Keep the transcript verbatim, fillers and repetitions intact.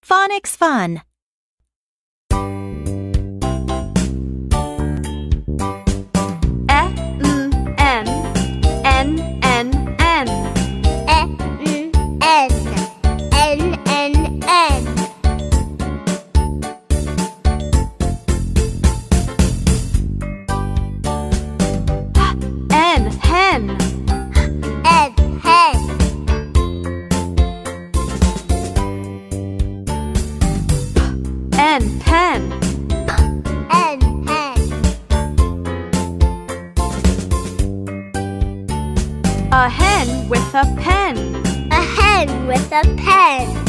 Phonics Fun. N, pen. N, pen. A hen with a pen. A hen with a pen.